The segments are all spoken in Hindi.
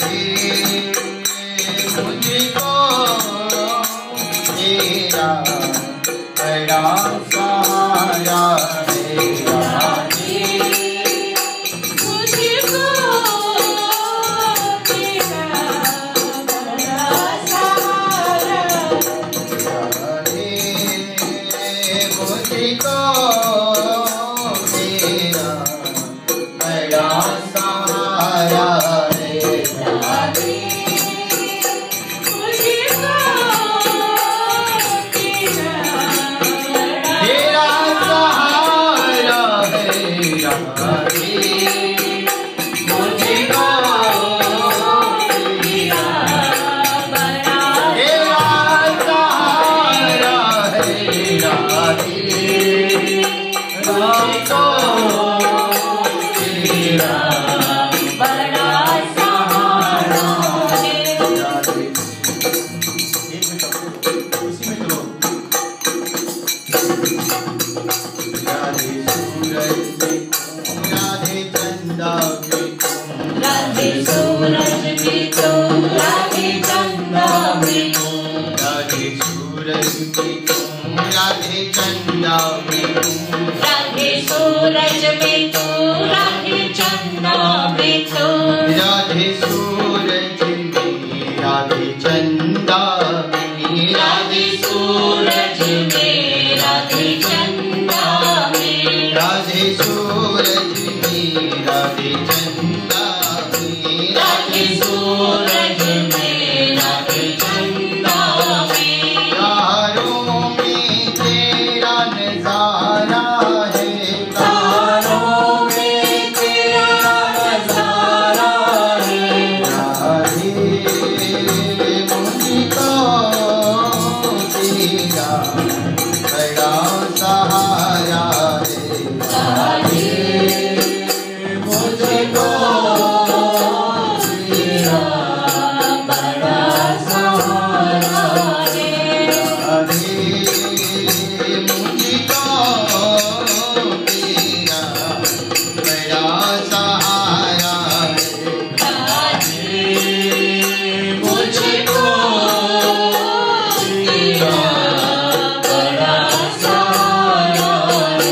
मुझको तेरा बड़ा सहारा है। राधे मुझको तेरा बड़ा सहारा। राधे मुझको तेरा बड़ा सहारा है। राधे राधे सूरज में तू, राधे चंदा में तू, राधे सूरज में, राधे चंदा में, राधे सूरज में, राधे चंदा में, राधे सूरज में, राधे चंदा में, राधे सूरज में, राधे चंदा में। तारों में तेरा नजारा है, तारों में तेरा नजारा है। राधे मुझको तेरा बड़ा सहारा है। राधे मुझको तेरा बड़ा सहारा है। राधे मुझको तेरा बड़ा सहारा है। राधे मुझको तेरा बड़ा सहारा है।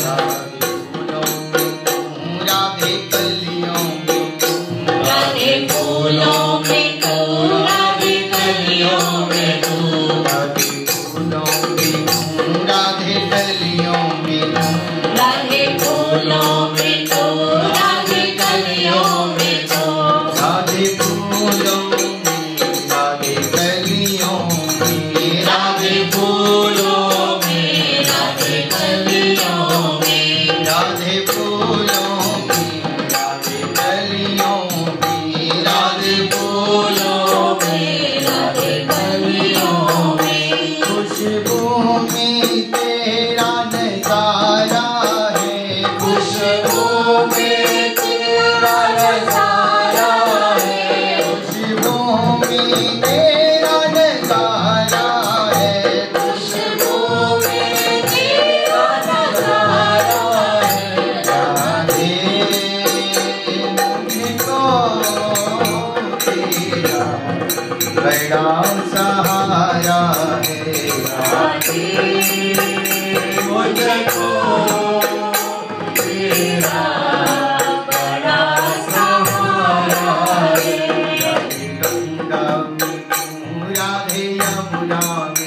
राधे कलियों में तू, राधे फूलों में तू, राधे कलियों में तू, राधे फूलों में तू, राधे कलियों में तू, राधे फूलों में तू, राधे कलियों में तू, राधे फूलों में, राधे कलियों में, राधे फूलों में, राधे कलियों में, राधे फूलों में, राधे कलियों में, राधे फूलों में, राधे कलियों में। खुशबू में तेरा नजारा है, खुशबू में तेरा नजारा है, खुशबू में तेरा नजारा है, खुशबू में तेरा नजारा है। राधे मुझको तेरा बड़ा सहारा है। राधे मुझको तेरा बड़ा सहारा है। राधे गंगा में तू, राधे यमुना में